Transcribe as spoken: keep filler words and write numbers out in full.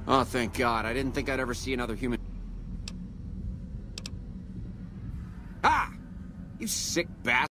Oh, thank God. I didn't think I'd ever see another human... Ah! You sick bastard.